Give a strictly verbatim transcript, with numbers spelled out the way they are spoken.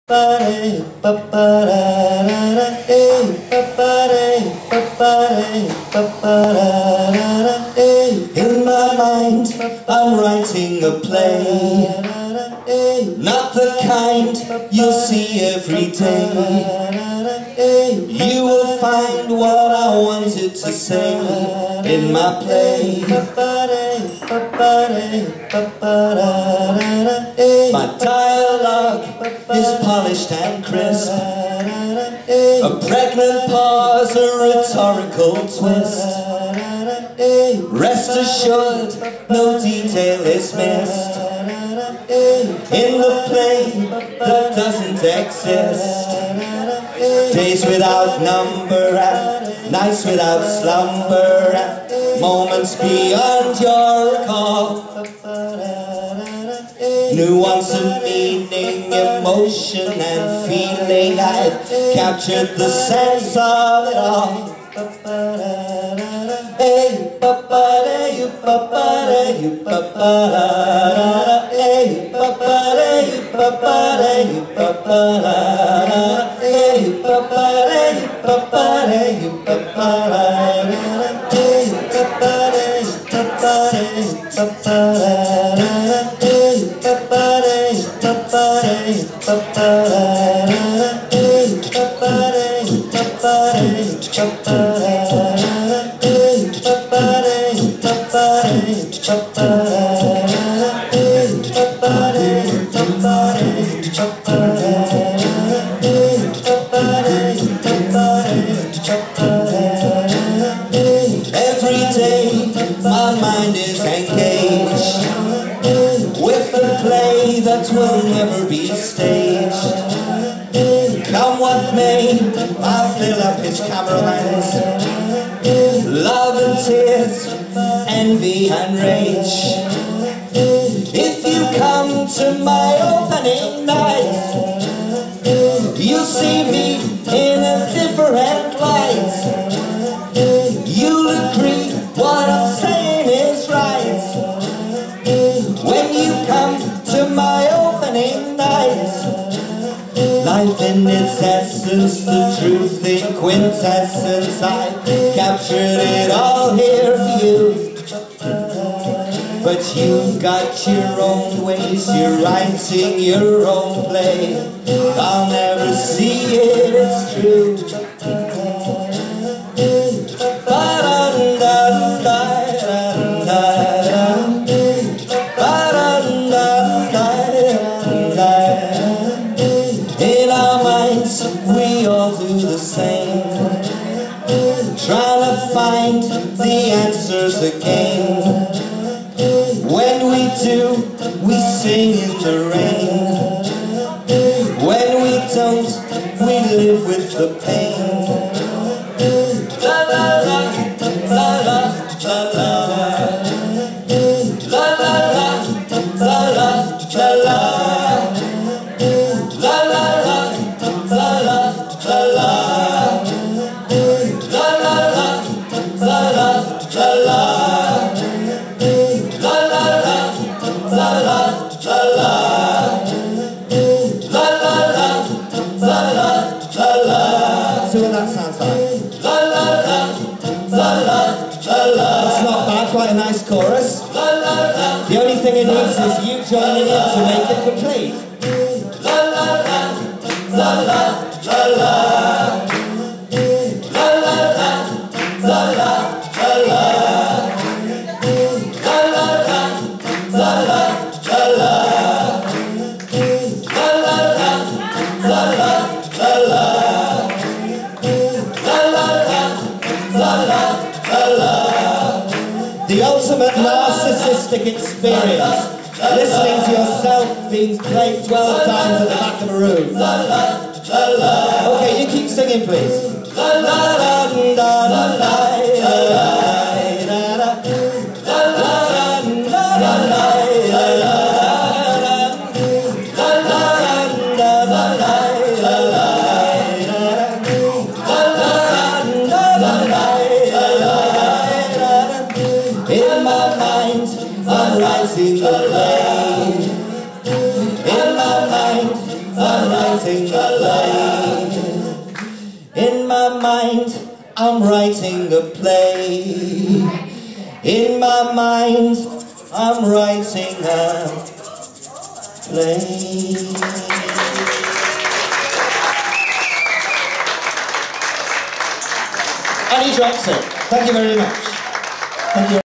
In my mind, I'm writing a play, not the kind you'll see every day. You will find what I wanted to say in my play. My dialogue is polished and crisp, a pregnant pause, a rhetorical twist. Rest assured, no detail is missed in the play that doesn't exist. Days without number and nights without slumber and moments beyond your recall. Nuance of meaning, emotion and feeling, I've captured the sense of it all. Hey, pa-pa-da, you pa-pa-da, you pa-pa-da, hey, pa-pa-da, you pa-pa-da, you pa-pa-da, hey, pa-pa-da, you pa-pa-da, you pa-pa-da, hey, pa-pa-da, you pa-pa-da, you pa-pa-da, hey, pa-pa-da, you pa-pa-da, you pa-pa-da, hey, pa-pa-da, you pa-pa-da, you pa-pa-da. Every day my mind is engaged with a play that will never be staged. Come what may, I'll fill up his camera lens. Love and tears, envy and rage. If you come to my opening night, you'll see me in a different light. You'll agree what I'm saying is right when you come to my opening night. Life in its essence, the truth in quintessence, I captured it all here for you. But you've got your own ways, you're writing your own play. I'll never see it, it's true. In our minds, we all do the same, trying to find the answers again. When we do, we sing in the rain. When we don't, we live with the pain. La la la, la la la la. La la la, la la la la. La la la, la la la la. La la la, la la la la. See what that sounds like. La la la, la la la la. That's not bad, quite a nice chorus. La la la. The only thing it needs is you joining in to make it complete. La la la, la la la la. La la la, la la la la. La la la, la la la la. La la la, la la la la. The ultimate narcissistic experience, listening to yourself being played twelve times at the back of a room. Okay, you keep singing, please. In my mind, I'm writing a play. In my mind, I'm writing writing a play. In my mind, I'm writing a play. In my mind, I'm writing a play. Annie Johnson, thank you very much. Thank you.